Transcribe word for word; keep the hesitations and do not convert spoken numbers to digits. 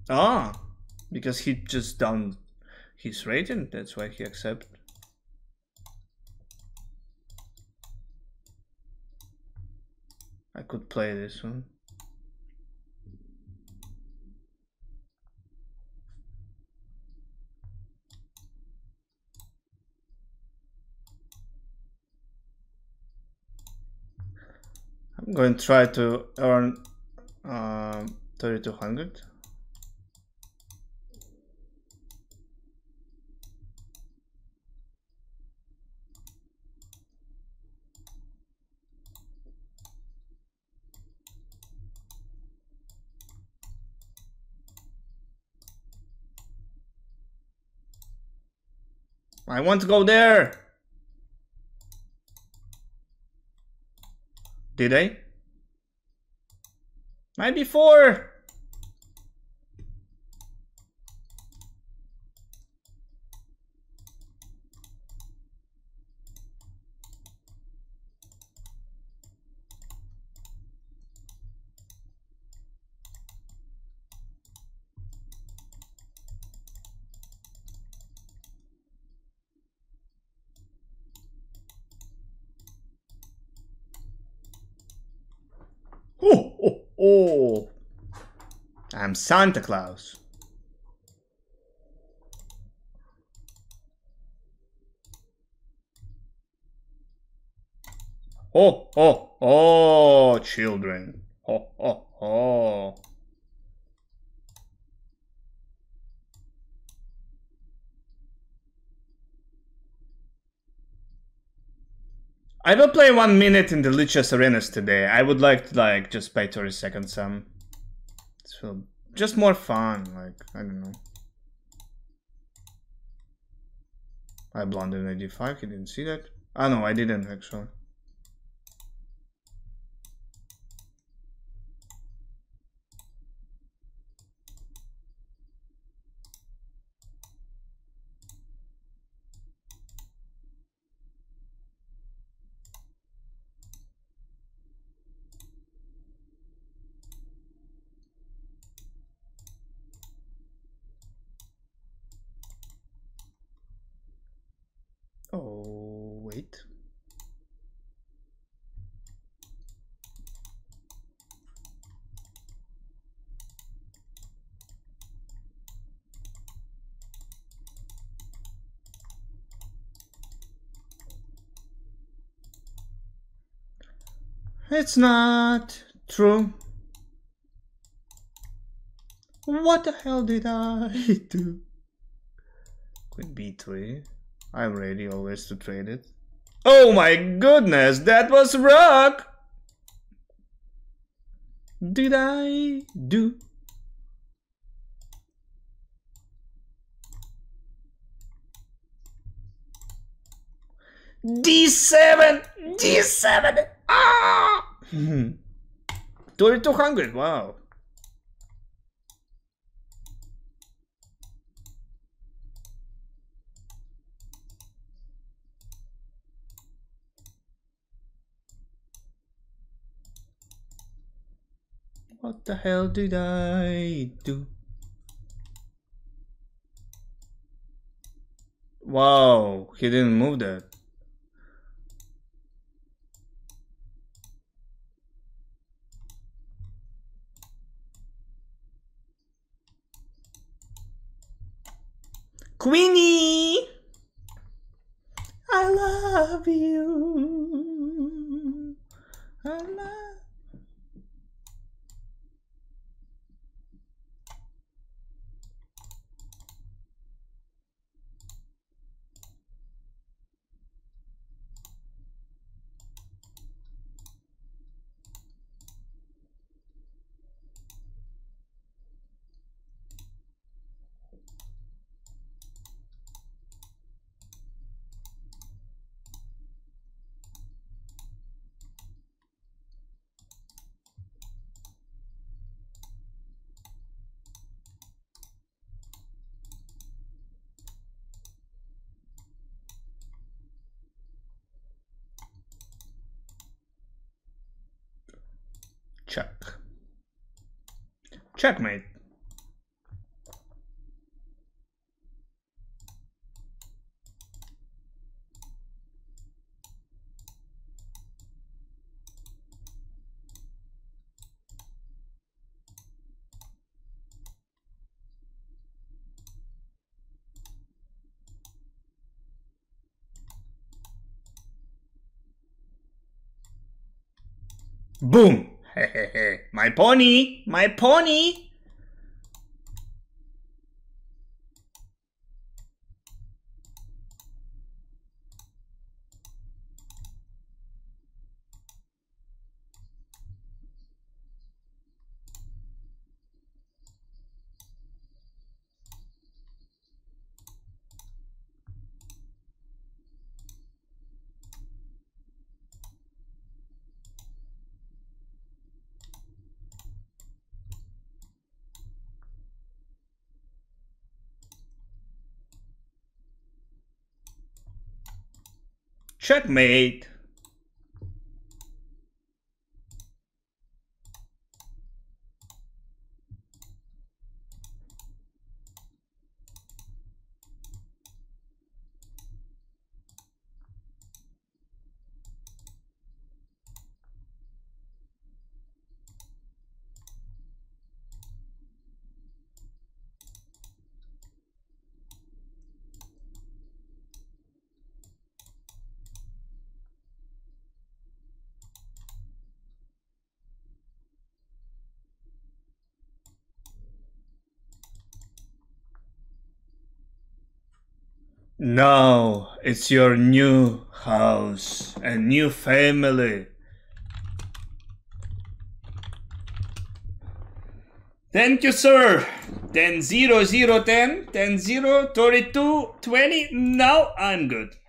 Ah, because he just down his rating, that's why he accept. I could play this one. I'm going to try to earn uh, thirty-two hundred. I want to go there. Did I? Night before. Oh, oh, oh. I'm Santa Claus. Oh, oh, oh, children. Oh, oh, oh. I will play one minute in the Lichess arenas today. I would like to like just pay thirty seconds some. So just more fun, like I don't know. I blundered in eighty-five, he didn't see that. Ah no, I didn't actually. Oh, wait. It's not true. What the hell did I do? Queen b three. I'm ready always to trade it. Oh my goodness, that was rock! Did I do? D seven! D seven! Ah! thirty-two hundred, wow. What the hell did I do? Wow, he didn't move that. Queenie! I love you. I love check. Checkmate. Boom! My pony! My pony! Checkmate! No, it's your new house and new family. Thank you, sir. ten zero zero ten, ten zero thirty-two twenty. Now I'm good.